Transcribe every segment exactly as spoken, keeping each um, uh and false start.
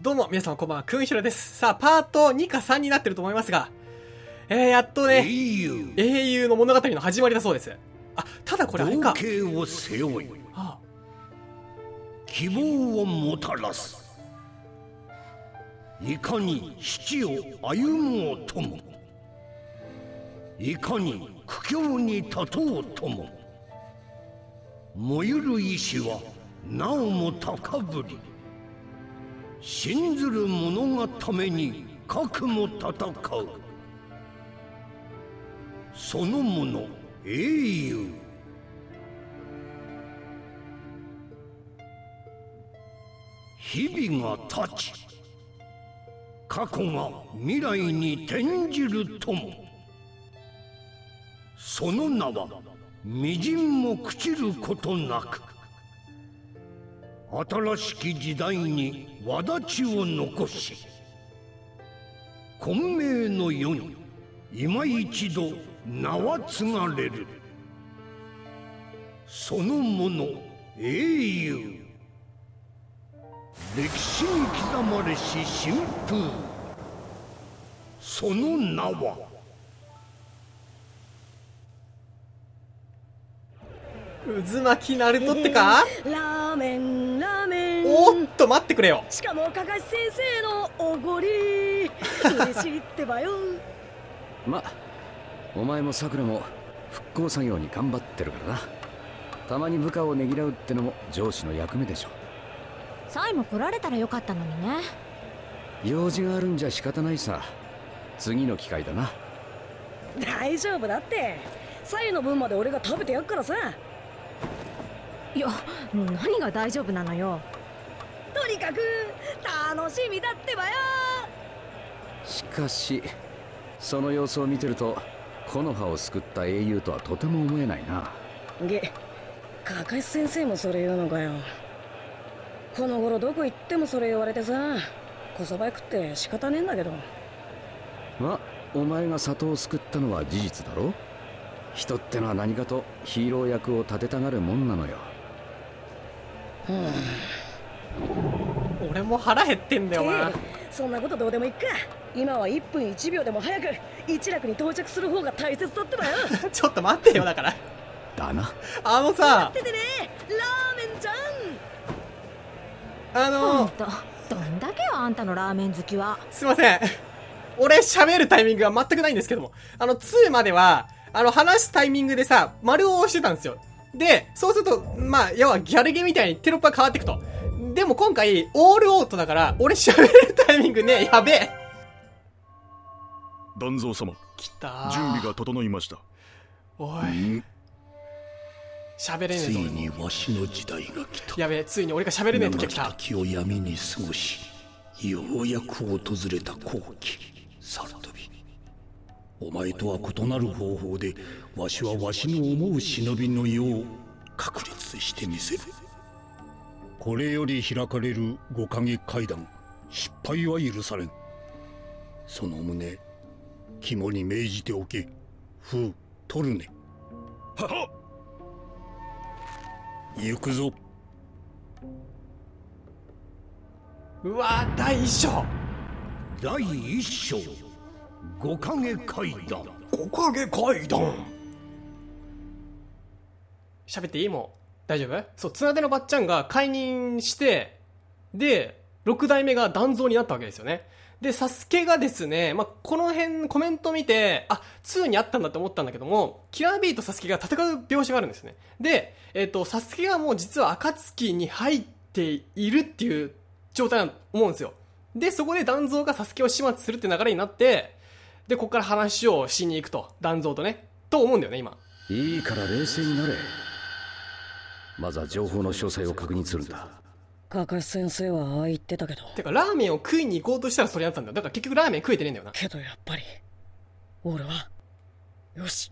どうも、皆さんこんばんは、くんひろです。さあ、パートにかさんになってると思いますが、えー、やっとね、英雄。英雄の物語の始まりだそうです。あ、ただこれあれか。 情景を背負い、 はあ、 希望をもたらす。いかに死を歩もうとも、いかに苦境に立とうとも、燃ゆる意志はなおも高ぶり、信ずる者がために核も戦う。そのもの英雄。日々が経ち、過去が未来に転じるとも、その名はみじんも朽ちることなく、新しき時代に轍を残し、混迷の世に今一度名は継がれる。そのもの英雄。歴史に刻まれし新風、その名は渦巻きナルトってか。 ラーメンラーメン。 おっと待ってくれよ。 しかもかかし先生のおごり嬉しいってばよ。 ま、お前もさくらも復興作業に頑張ってるからな。たまに部下をねぎらうってのも上司の役目でしょ。 サイも来られたらよかったのにね。 用事があるんじゃ仕方ないさ。次の機会だな。 大丈夫だって、サイの分まで俺が食べてやっからさ。 いや、何が大丈夫なのよ。 とにかく楽しみだってばよ。 しかしその様子を見てると木の葉を救った英雄とはとても思えないな。 げ、かかし先生もそれ言うのかよ。この頃どこ行ってもそれ言われてさ、こそば食って仕方ねえんだけど。 ま、お前が里を救ったのは事実だろ。人ってのは何かとヒーロー役を立てたがるもんなのよ。 俺も腹減ってんだよな。 そんなことどうでもいいか。今はいっぷんいちびょうでも早く一楽に到着する方が大切だってばよ。 ちょっと待ってよ。だからだな。 あのさ、 待っててね、ラーメンちゃん。 あのほんと、どんだけよあんたのラーメン好きは。 すいません、俺喋るタイミングが全くないんですけども、あのにまではあの話すタイミングでさ、丸を押してたんですよ。で、そうすると、まあ、要はギャルゲーみたいにテロップが変わっていくと。でも今回、オールオートだから、俺喋れるタイミングね、やべえ。 団蔵様、 来たー。 準備が整いました。 おい。喋れねえぞ。 ついにわしの時代が来た。 やべえ、ついに俺が喋れねえ時が来た。 長き時を闇に過ごし、ようやく訪れた好機、サルトビ。お前とは異なる方法で、わしはわしの思う忍びの世を確立してみせる。これより開かれる五影階段、失敗は許されん。その旨、肝に銘じておけ。風取るね。 ははっ。 行くぞ。 うわー、第一章。 第一章、五影階段。 五影階段。喋っていい？もう大丈夫？そう、綱手のばっちゃんが解任して、で六代目が団蔵になったわけですよね。でサスケがですね、まあ、この辺コメント見て、あ、ににあったんだって思ったんだけども、キラービーとサスケが戦う描写があるんですね。で、えっとサスケがもう実は暁に入っているっていう状態だと思うんですよ。でそこで団蔵がサスケを始末するって流れになって、でここから話をしに行くと、団蔵とね、と思うんだよね今。 いいから冷静になれ。まずは情報の詳細を確認するんだ。 かかし先生はああ言ってたけど。 てかラーメンを食いに行こうとしたらそれやったんだよ。だから結局ラーメン食えてねえんだよな。 けどやっぱり俺はよし。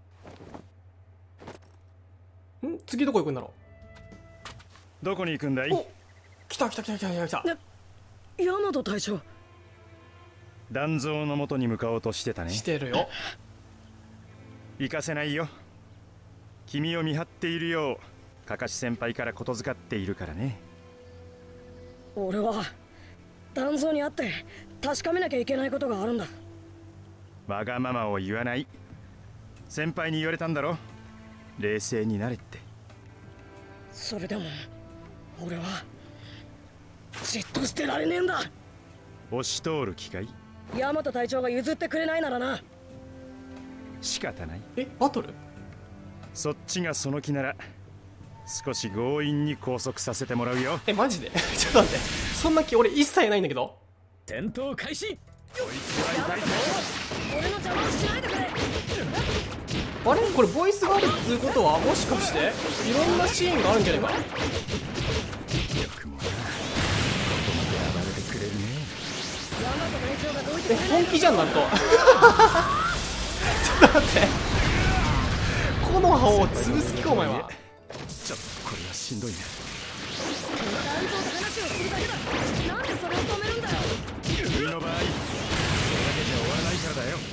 ん、次どこ行くんだろう。どこに行くんだい？ お、来た来た来た来た来た来た。 ヤマト隊長。 団蔵の元に向かおうとしてたね。 してるよ。 行かせないよ。君を見張っているようかかし先輩からことづかっているからね。 俺は団蔵に会って確かめなきゃいけないことがあるんだ。 わがままを言わない。先輩に言われたんだろ、冷静になれって。 それでも俺はじっとしてられねえんだ。 押し通る機会？ 大和隊長が譲ってくれないならな。 仕方ない。 え、バトル？ そっちがその気なら少し強引に拘束させてもらうよ。 え、マジでちょっと待って、そんな気俺一切ないんだけど。 戦闘開始。 俺の邪魔をしないでくれ。 あれこれボイスがあるっつうことはもしかしていろんなシーンがあるんじゃないかな。 よくもな、ここまで暴れてくれるね。 大和隊長がどいてえ、 くれない。 本気じゃん、ナルト。ちょっと待って、木の葉を潰す気かお前は。 ちょっとこれはしんどいな。 団蔵と話をするだけだ。なんでそれを止めるんだよ。 君の場合それだけじゃ終わらないからだよ。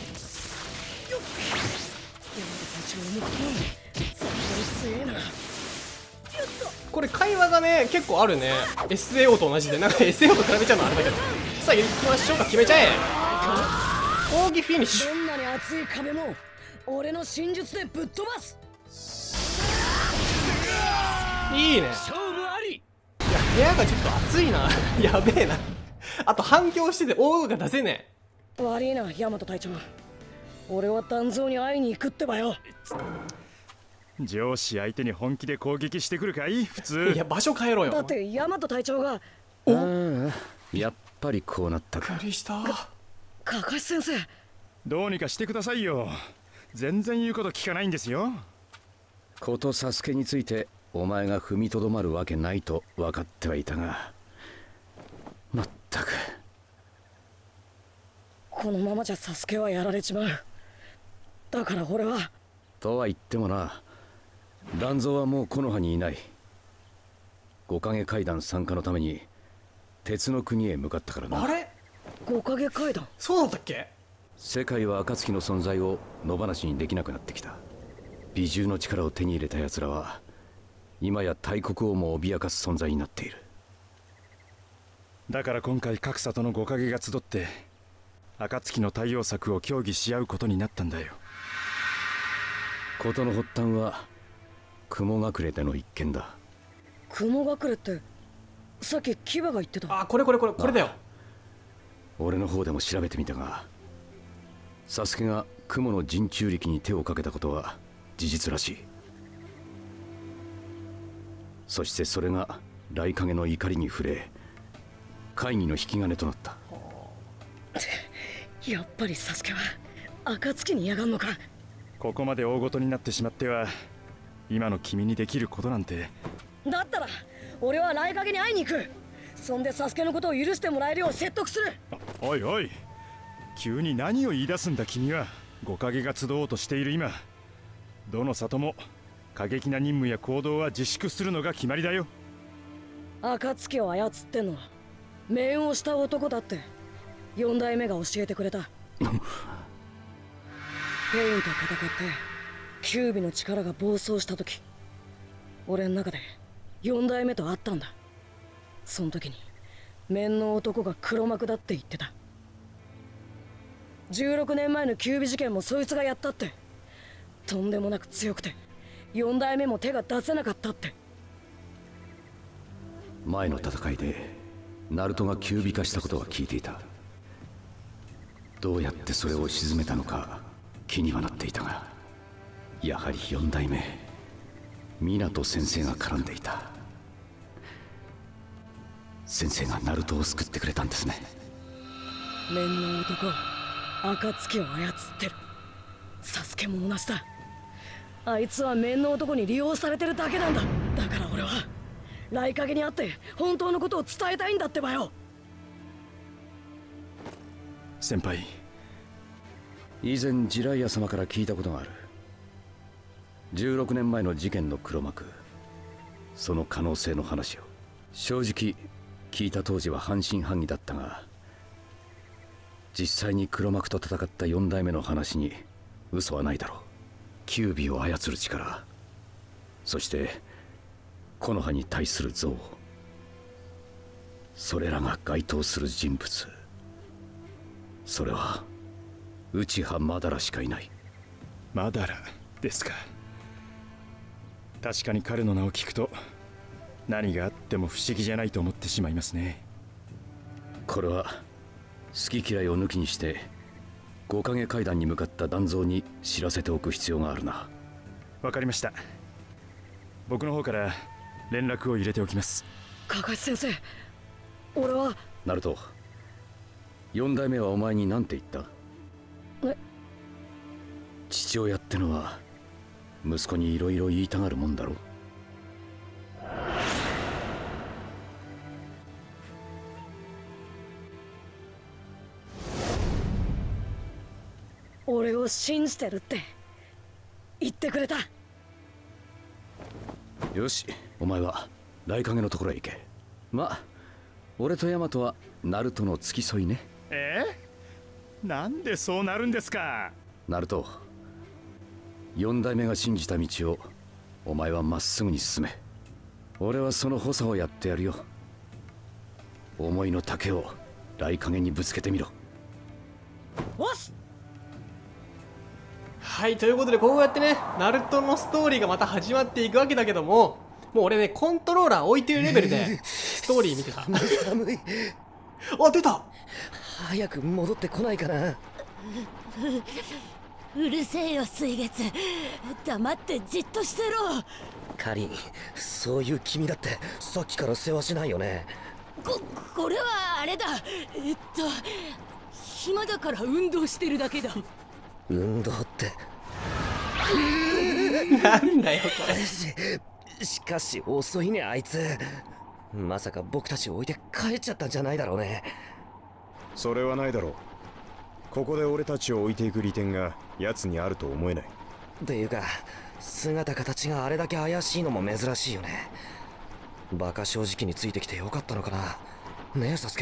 大和隊長重くてさすがに強えな。 これ会話がね結構あるね。 エスエーオー と同じで、なんか エスエーオー と比べちゃうのあれだけど。さあ行きましょうか、決めちゃえ。攻撃フィニッシュ。 どんなに厚い壁も俺の真術でぶっ飛ばす。 いいね。 勝負あり。 いや部屋がちょっと暑いな。やべえな。あと反響してて大声が出せね悪いな大和隊長、俺は団蔵に会いに行くってばよ。 上司相手に本気で攻撃してくるかい普え。 通。 いや場所変えろよ。 だって大和隊長が。 ああ、やっぱりこうなったか。 びっくりした。 かかし先生。 どうにかしてくださいよ。全然言うこと聞かないんですよ。 ことサスケについてお前が踏みとどまるわけないと分かってはいたが、まったくこのままじゃサスケはやられちまう。だから俺は。 とは言ってもな、団蔵はもう木の葉にいない。五影階段参加のために鉄の国へ向かったからな。 あれ五影階段。 そうだったっけ。 世界は暁の存在を野放しにできなくなってきた。美獣の力を手に入れた奴らは今や大国をも脅かす存在になっている。 だから今回各里の五影が集って暁の対応策を協議し合うことになったんだよ。 事の発端は雲隠れでの一件だ。 雲隠れってさっき牙が言ってた。 あ、これこれこれこれだよ。 俺の方でも調べてみたが、サスケが雲の陣中力に手をかけたことは事実らしい。そしてそれが雷影の怒りに触れ会議の引き金となった。 やっぱりサスケは暁に嫌がんのか。 ここまで大ごとになってしまっては今の君にできることなんて。 だったら俺は雷影に会いに行く。そんでサスケのことを許してもらえるよう説得する。 おいおい、急に何を言い出すんだ君は。五影が集おうとしている今、どの里も過激な任務や行動は自粛するのが決まりだよ。 暁を操ってんのは面をした男だって四代目が教えてくれた。ペインと戦ってキュービの力が暴走した時、俺の中で四代目と会ったんだ。その時に面の男が黒幕だって言ってた。じゅうろくねんまえのキュービ事件もそいつがやったって。とんでもなく強くて四代目も手が出せなかったって。 前の戦いでナルトがキュービ化したことは聞いていた。どうやってそれを鎮めたのか気にはなっていたが、やはり四代目湊先生が絡んでいた。先生がナルトを救ってくれたんですね。 面の男暁を操ってる。サスケも同じだ。あいつは面の男に利用されてるだけなんだ。だから俺は雷影に会って本当のことを伝えたいんだってばよ。 先輩、 以前ジライア様から聞いたことがある。じゅうろくねんまえの事件の黒幕、その可能性の話を。正直聞いた当時は半信半疑だったが、実際に黒幕と戦ったよん代目の話に嘘はないだろう。キュービを操る力、そして木の葉に対する憎悪、 それらが該当する人物、それは内葉マダラしかいない。 マダラですか。確かに彼の名を聞くと何があっても不思議じゃないと思ってしまいますね。 これは好き嫌いを抜きにして五影階段に向かった団蔵に知らせておく必要があるな。 わかりました。僕の方から連絡を入れておきます。 カカシ先生、俺は。 ナルト、四代目はお前に何て言った？ え？ 父親ってのは息子にいろいろ言いたがるもんだろ。 俺を信じてるって言ってくれた。 よし、お前は雷影のところへ行け。まあ俺とヤマトはナルトの付き添いね。 えー、なんでそうなるんですか。 ナルト、四代目が信じた道をお前はまっすぐに進め。俺はその補佐をやってやるよ。思いの丈を雷影にぶつけてみろ。 おし。 はい、ということでこうやってねナルトのストーリーがまた始まっていくわけだけども、もう俺ねコントローラー置いてるレベルでストーリー見てた。 寒い。 あ、出た。 早く戻ってこないかな。 うるせえよ水月、黙ってじっとしてろ。 カリン、そういう君だってさっきから世話しないよね。 こ、これはあれだ。えっと暇だから運動してるだけだ。 運動ってなんだよこれ。 し, しかし遅いねあいつ。まさか僕たちを置いて帰っちゃったんじゃないだろうね。 それはないだろう。ここで俺たちを置いていく利点が奴にあると思えない。 っていうか姿形があれだけ怪しいのも珍しいよね。バカ正直についてきてよかったのかな。ねえサスケ。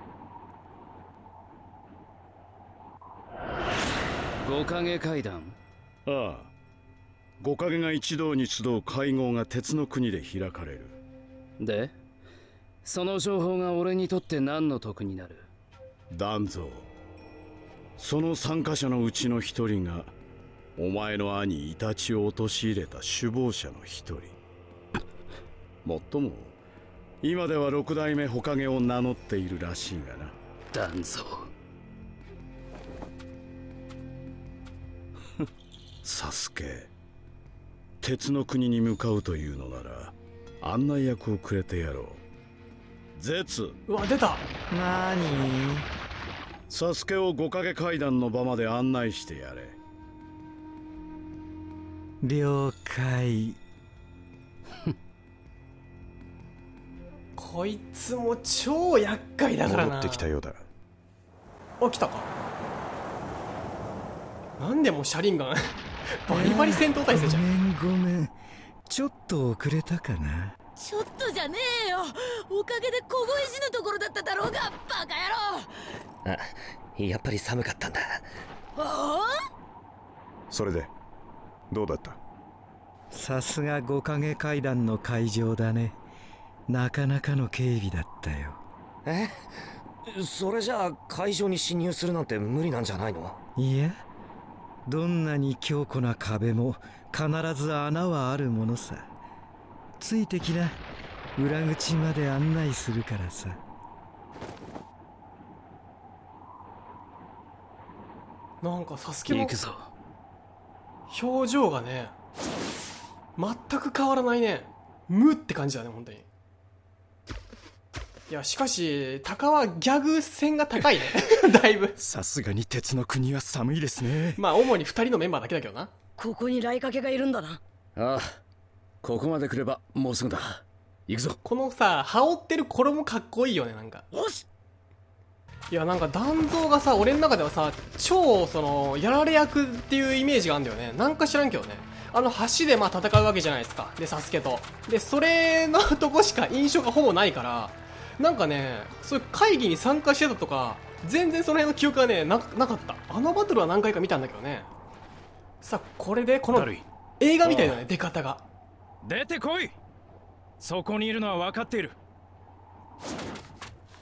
五影階段。 ああ、五影が一堂に集う会合が鉄の国で開かれる。 でその情報が俺にとって何の得になる？ 団蔵、その参加者のうちの一人がお前の兄イタチを陥れた首謀者の一人。もっとも今では六代目火影を名乗っているらしいがな。 団蔵。 サスケ、鉄の国に向かうというのなら案内役をくれてやろう。ゼツ。 うわ、出た。 なーに。 サスケを五影階段の場まで案内してやれ。 了解。 こいつも超厄介だからな。 戻ってきたようだ。 あ、来たか。なんでもうシャリンガンバリバリ戦闘態勢じゃん。 ごめんごめん、ちょっと遅れたかな。 ちょっとじゃねえよ。おかげで凍え死ぬところだっただろうが、バカ野郎。 あ、やっぱり寒かったんだ。 ああ？ それでどうだった？ さすが五影階段の会場だね。なかなかの警備だったよ。 え？それじゃあ会場に侵入するなんて無理なんじゃないの？ いや、どんなに強固な壁も必ず穴はあるものさ。ついてきな。裏口まで案内するからさ。 なんかサスケも行くぞ。 表情がね全く変わらないね。無って感じだね本当に。いやしかしタカはギャグ線が高いねだいぶ。 さすがに鉄の国は寒いですね。 まあ主にふたりのメンバーだけだけどな。 ここに雷影がいるんだな。 ああ、ここまで来ればもうすぐだ。行くぞ。 このさ羽織ってる衣かっこいいよね。なんかよし。 いやなんか団蔵がさ俺の中ではさ超そのやられ役っていうイメージがあるんだよね。なんか知らんけどね。あの橋でまあ戦うわけじゃないですか。でサスケとでそれのとこしか印象がほぼないから、なんかねそういう会議に参加してたとか全然その辺の記憶がね な, なかった。あのバトルは何回か見たんだけどね。さあこれでこの映画みたいだね出方が。 出てこい。そこにいるのは分かっている。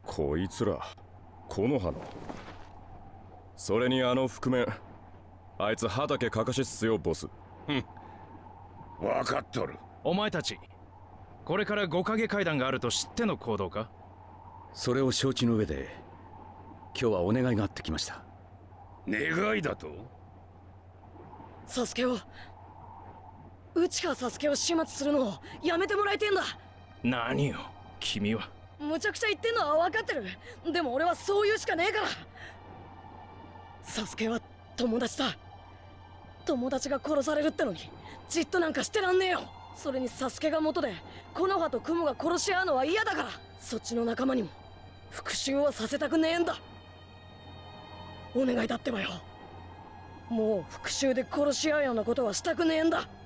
こいつら木の葉の。それにあの覆面、あいつ畑かかしっすよボス。 分かっとる。 お前たちこれから五影階段があると知っての行動か？ それを承知の上で今日はお願いがあってきました。 願いだと？ サスケをうちがサスケを始末するのをやめてもらいてんだ。 何よ君は。 むちゃくちゃ言ってんのは分かってる。でも俺はそう言うしかねえから。サスケは友達だ。友達が殺されるってのにじっとなんかしてらんねえよ。それにサスケが元で木の葉と雲が殺し合うのは嫌だから、そっちの仲間にも復讐はさせたくねえんだ。お願いだってばよ。もう復讐で殺し合うようなことはしたくねえんだ。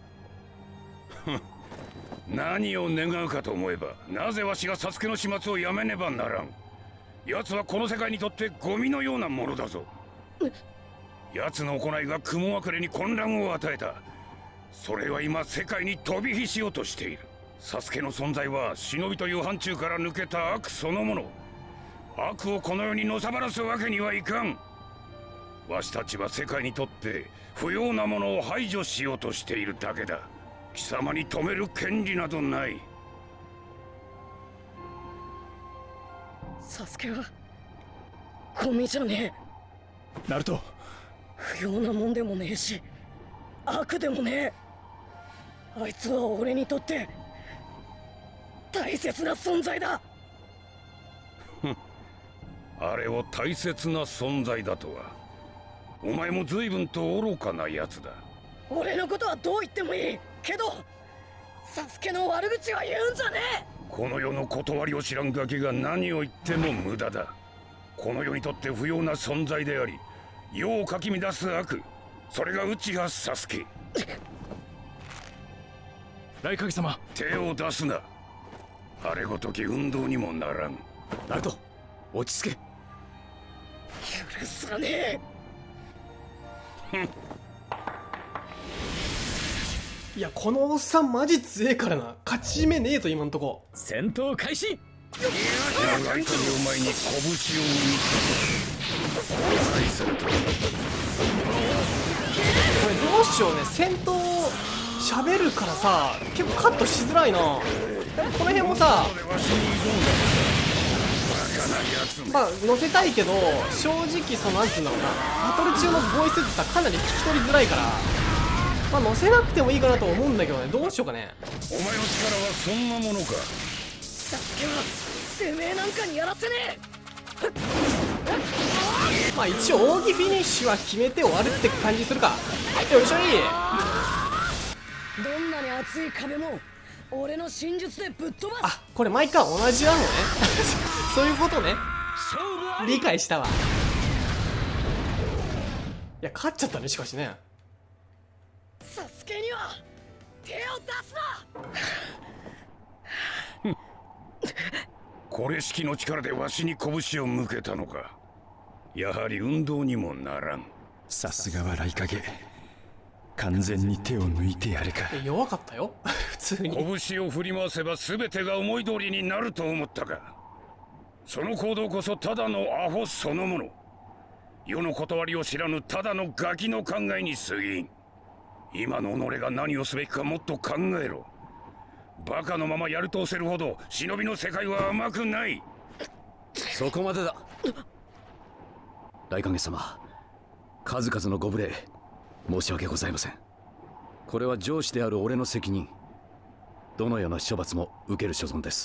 何を願うかと思えば、なぜわしがサスケの始末をやめねばならん。奴はこの世界にとってゴミのようなものだぞ。奴の行いが雲隠れに混乱を与えた。それは今世界に飛び火しようとしている。サスケの存在は忍びという範疇から抜けた悪そのもの。悪をこの世にのさばらすわけにはいかん。わしたちは世界にとって不要なものを排除しようとしているだけだ。貴様に止める権利などない。 サスケはゴミじゃねえ。ナルト、 不要なもんでもねえし悪でもねえ。あいつは俺にとって大切な存在だ。 あれを大切な存在だとは、お前も随分と愚かなやつだ。 俺のことはどう言ってもいいけど、サスケの悪口は言うんじゃねえ。 この世の断りを知らんガキが何を言っても無駄だ。この世にとって不要な存在であり、世をかき乱す悪、それが内葉サスケ。 雷影様、 手を出すな。あれごとき運動にもならん。 ナルト、落ち着け。 許さねえ。 いや、このおっさんマジ強えからな。勝ち目ねえぞ今んとこ。 戦闘開始。 長いという前に拳を生み後悔すると。 これどうしようね。戦闘喋るからさ、結構カットしづらいな。この辺もさ、まあ載せたいけど、正直そのなんていうんだろうな、バトル中のボイスってさかなり聞き取りづらいから、まあ載せなくてもいいかなと思うんだけどね。どうしようかね。 お前の力はそんなものか。 サスケはてめえなんかにやらせねえ。 まあ一応奥義フィニッシュは決めて終わるって感じするか。よいしょい。 どんなに厚い壁も俺の真術でぶっ飛ばす。 あ、これ毎回同じなのね。そういうことね。理解したわ。いや、勝っちゃったね。しかしね、 サスケには手を出すな。 これ式の力でわしに拳を向けたのか。やはり運動にもならん。 さすがは雷影、完全に手を抜いてやるか。 弱かったよ普通に。 拳を振り回せば全てが思い通りになると思ったか。その行動こそただのアホそのもの。世の断りを知らぬただのガキの考えに過ぎん。今の己が何をすべきかもっと考えろ。バカのままやるとせるほど忍びの世界は甘くない。 そこまでだ。雷影様、数々のご無礼申し訳ございません。これは上司である俺の責任。どのような処罰も受ける所存です。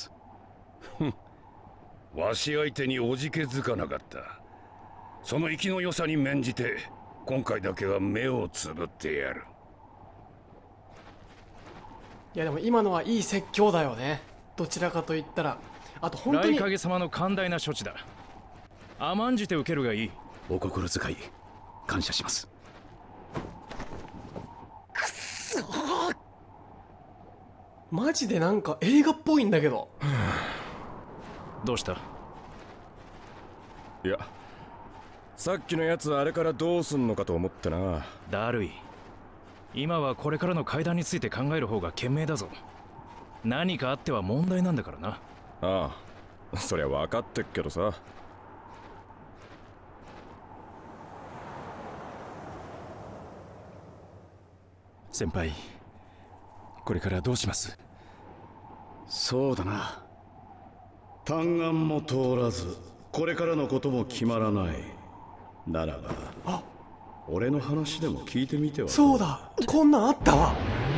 わし相手におじけづかなかった。その生きの良さに免じて今回だけは目をつぶってやる。 いやでも今のはいい説教だよね。どちらかと言ったら。あと本当に雷影様の寛大な処置だ。甘んじて受けるがいい。 お心遣い感謝します。 くそー、 マジでなんか映画っぽいんだけど。 どうした？ いや、さっきのやつあれからどうすんのかと思ってな。 だるい。今はこれからの階段について考える方が賢明だぞ。何かあっては問題なんだからな。 ああ、 そりゃ分かってっけどさ。 先輩、これからどうします？ そうだな。 嘆願も通らず、これからのことも決まらない。ならば、俺の話でも聞いてみては。 そうだ、こんなんあったわ。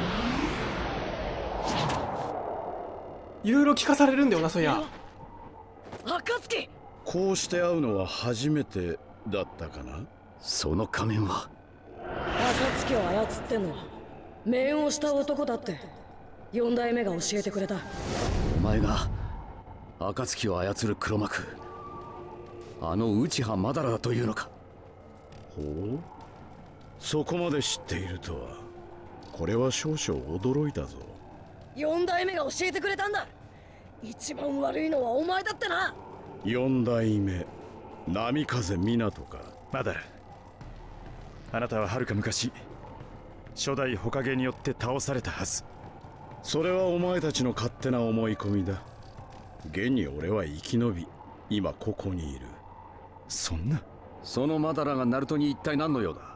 いろいろ聞かされるんだよな、そういや。 暁、 こうして会うのは初めてだったかな。 その仮面は暁を操ってんのは面をした男だって四代目が教えてくれた。 お前が暁を操る黒幕、あの内葉まだらだというのか。 ほう、そこまで知っているとは。これは少々驚いたぞ。 四代目が教えてくれたんだ。一番悪いのはお前だってな。 四代目波風湊か。 まだあなたは遥か昔初代火影によって倒されたはず。 それはお前たちの勝手な思い込みだ。現に俺は生き延び、今ここにいる。 そんな。 そのマダラがナルトに一体何の用だ。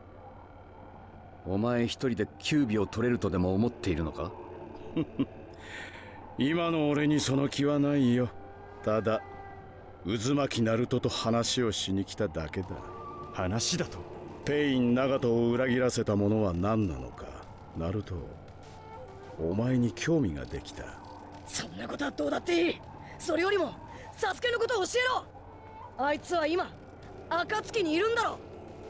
お前一人で九尾を取れるとでも思っているのか。 今の俺にその気はないよ。ただ渦巻きナルトと話をしに来ただけだ。 話だと？ ペイン長門を裏切らせたものは何なのか。ナルト、お前に興味ができた。 そんなことはどうだっていい。それよりもサスケのことを教えろ。あいつは今暁にいるんだろ。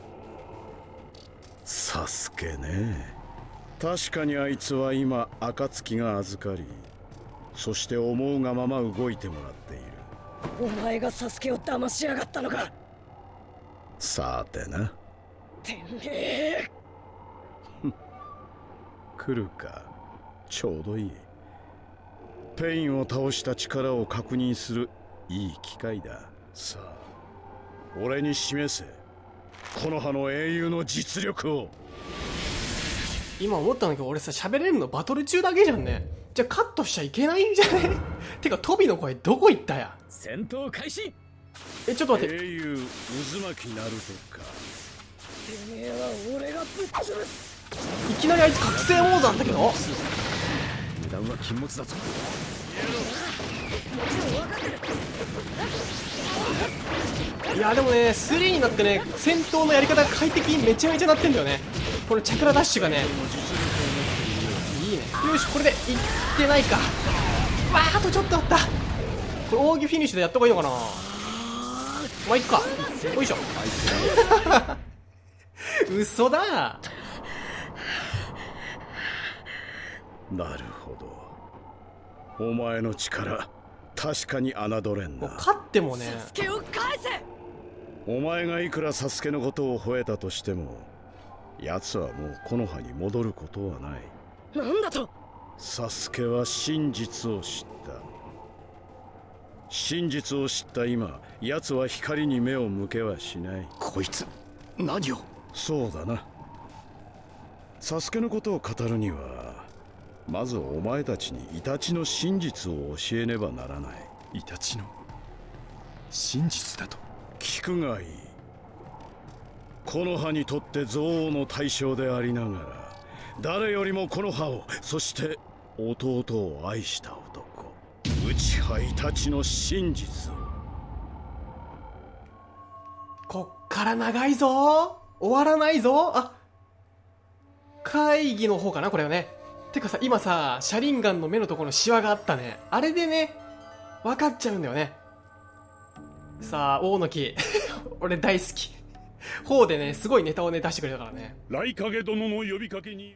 サスケね。確かにあいつは今暁が預かり、そして思うがまま動いてもらっている。 お前がサスケを騙しやがったのか。 さてな。 てめえ。 来るか。ちょうどいい。ペインを倒した力を確認するいい機会だ。さあ、俺に示せ、この葉の英雄の実力を。 今思ったんだけど、俺さ、喋れるのバトル中だけじゃんね。じゃあカットしちゃいけないんじゃね。てかトビの声どこ行ったや。 戦闘開始。 え、ちょっと待って。 英雄渦巻きナルトか。 てめえは俺がぶっ潰す。 いきなりあいつ覚醒モードなんだけど。 油断は禁物だぞ。 いやでもね、スリーになってね、戦闘のやり方が快適にめちゃめちゃなってんだよね。このチャクラダッシュがねいいね。よし、これでいってないか。わあ、あとちょっとあった。これ扇フィニッシュでやった方がいいのかな。まあいっか。よいしょ。嘘だ。 なるほど。お前の力確かに侮れんな。 勝ってもね。 サスケを返せ。 お前がいくらサスケのことを吠えたとしても、奴はもう木の葉に戻ることはない。 なんだと。 サスケは真実を知った。真実を知った今、奴は光に目を向けはしない。 こいつ何を。 そうだな。サスケのことを語るには、まずお前たちにイタチの真実を教えねばならない。 イタチの真実だと。 聞くがいい。木の葉にとって憎悪の対象でありながら、誰よりも木の葉を、そして弟を愛した男、内葉イタチの真実を。 こっから長いぞ。終わらないぞ。あ、会議の方かなこれはね。てかさ、今さ、シャリンガンの目のところのシワがあったね。あれでね、分かっちゃうんだよね。さあ、大野木。俺大好き。方でね、すごいネタをね、出してくれたからね。 雷影殿の呼びかけに